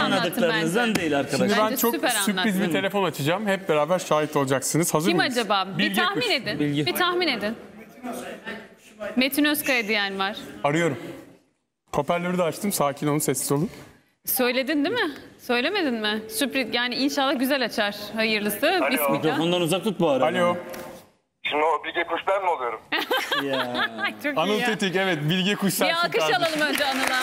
tanıdıklarınızdan değil arkadaşlar. Şimdi ben Bence çok süper sürpriz anlattın. bir telefon açacağım. Hep beraber şahit olacaksınız. Hazır Kim mıyız? acaba? Bir Bilge tahmin Kuş. edin. Bilge. Bir tahmin edin. Metin Özkaya diyen var. Arıyorum. Hoparlörü de açtım. Sakin olun, sessiz olun. Söyledin değil mi? Söylemedin mi? Sürpriz, yani inşallah güzel açar. Hayırlısı. Bismillah. Mikrofondan uzak tut bu arada. Alo. Şimdi o Bilge Kuş ben mi oluyorum? Ya. Çok iyi Anıl ya. Tetik, evet. Bilge Kuş Bir sensin alkış kardeşim. alalım önce Anıl'a.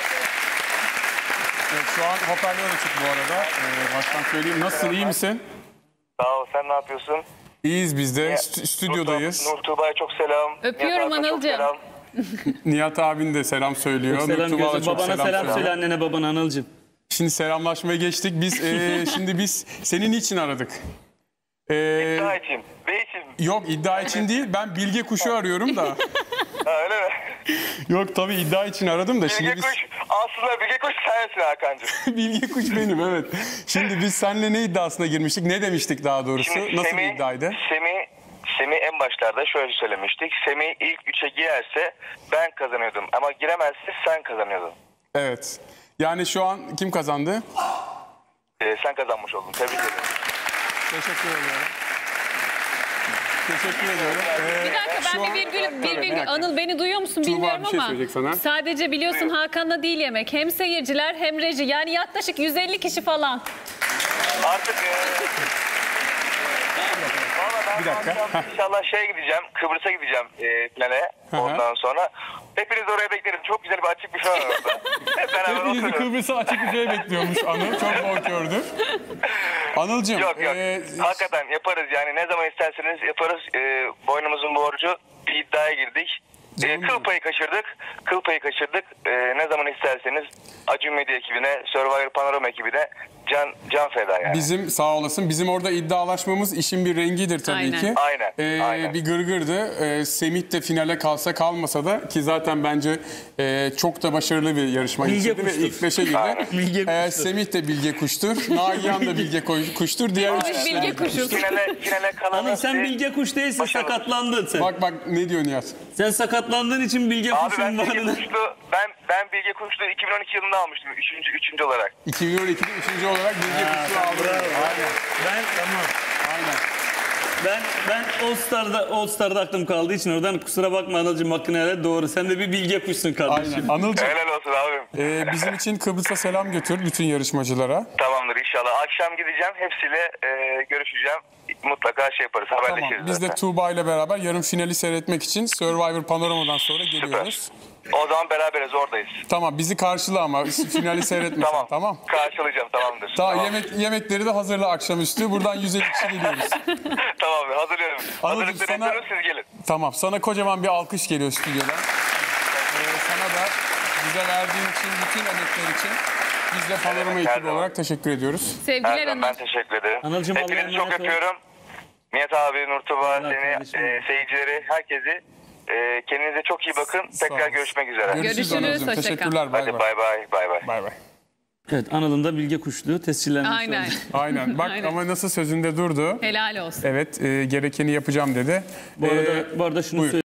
Evet, şu an hoparlör açık bu arada. Baştan söyleyeyim. Nasılsın, iyi misin? Sağ ol, sen ne yapıyorsun? İyiyiz biz de. Stüdyodayız. Nur Tuğba'ya çok selam. Öpüyorum Nihat abime çok Anılcığım. selam. Nihat abin de selam söylüyor. Selam Nur Tuğba da gözüm. çok Babana selam söylüyor. söyle, annene babana Anılcığım. Şimdi selamlaşmaya geçtik. Biz şimdi biz senin için aradık. İddia için. Ve için. Yok, iddia için değil. Ben Bilge Kuş'u arıyorum da. Ha, öyle mi? Yok, tabii iddia için aradım da. Şimdi Bilge biz... Kuş. Aslında Bilge Kuş sensin Hakan'cığım. Bilge Kuş benim, evet. Şimdi biz seninle ne iddiasına girmiştik? Ne demiştik daha doğrusu? Şimdi Nasıl bir iddiaydı? Semih en başlarda şöyle söylemiştik. Semih ilk 3'e girerse ben kazanıyordum. Ama giremezse sen kazanıyordun. Evet. Yani şu an kim kazandı? Sen kazanmış oldun. Tebrik ederim. Teşekkür ediyorum. Teşekkür ediyorum. Bir dakika, şu ben an- bir Tabii, virgül. merak Anıl, beni duyuyor musun Tuğba bilmiyorum bir şey ama. söyleyecek sana. Sadece biliyorsun Hakan'la değil yemek. Hem seyirciler hem reji. Yani yaklaşık 150 kişi falan. Artık Valla ben Bir dakika. bu akşam inşallah şeye gideceğim. Kıbrıs'a gideceğim finale. hı. Ondan sonra. Hepiniz oraya beklerim. Çok güzel bir açık bir şey var orada. Hep beraber Hepinizi otururuz. Kıbrıs'a açık büfeye bekliyormuş Anıl. Çok bonkördür. Anılcığım. Yok. Hakikaten yaparız yani. Ne zaman isterseniz yaparız. Boynumuzun borcu, bir iddiaya girdik. Kıl payı kaçırdık. Ne zaman isterseniz Acun Medya ekibine, Survivor Panorama ekibine can feda yani. Bizim sağ olasın. Bizim orada iddialaşmamız işin bir rengidir tabii Aynen. ki. Aynen. Bir gırgırdı. Semih de finale kalsa kalmasa da, ki zaten bence çok da başarılı bir yarışma Bilge geçirdi ve Kuş'tur. ilk 5'e girdi. Bilge Kuş'tur. Semih de Bilge Kuş'tur. Nagihan da Bilge Kuş'tur. Diğer üç Biz kişi. Bilge Kuş'uz. Finale kalanı... Anıl, sen Bilge Kuş değilsin, Başarılı. sakatlandın sen. Bak ne diyor Nihat? Sen sakatlandığın için Bilge Abi Kuş'un ben Bilge varını... Kuşlu, ben Bilge Kuşlu 2012 yılında almıştım. Üçüncü olarak. 2012'de 3. olarak Bilge Kuş'u aldı. Aynen. Aynen. Ben All Star'da aklım kaldığı için oradan kusura bakma Anılcığım, hakkını helal et, doğru. Sen de bir Bilge Kuş'sun kardeşim. Aynen. Anılcığım, Helal olsun abim. bizim için Kıbrıs'a selam götür bütün yarışmacılara. Tamamdır inşallah. Akşam gideceğim. Hepsiyle görüşeceğim. Mutlaka şey yaparız. Haberleşiriz Tamam. Biz de zaten. Tuğba ile beraber yarın finali seyretmek için Survivor Panorama'dan sonra geliyoruz. O zaman beraberiz, oradayız. Tamam, bizi karşıla ama finali seyretme. Tamam. Tamam. Karşılayacağım, tamamdır. Tamam, yemekleri de hazırla akşamüstü. Buradan 150 kişi geliyoruz. Tamam, hazırlıyorum. Anladım, Hazırlıkları sana- yapıyorum, siz gelin. Tamam, sana kocaman bir alkış geliyor stüdyodan. Sana da bize verdiğin için, bütün emekler için biz de Panorama her ekibi zaman. olarak teşekkür ediyoruz. Sevgiler Her zaman Anıl. ben teşekkür ederim. Anılcığım, Allah'a Hepinizi çok emanet ol. öpüyorum. Nihat abi, Nur Tuğba, Allah seni, kardeşim. seyircileri, herkesi. Kendinize çok iyi bakın. Tekrar olun. görüşmek üzere. Görüşürüz, Anılcığım. hoşça kal. Teşekkürler. Bay Hadi bay. bay bay. Bay bay. Evet, Anıl'ın da Bilge Kuşluğu tescillenmiş Aynen. oldu. Aynen. Bak Aynen. ama nasıl sözünde durdu. Helal olsun. Evet, gerekeni yapacağım dedi. Bu arada şunu Buyur.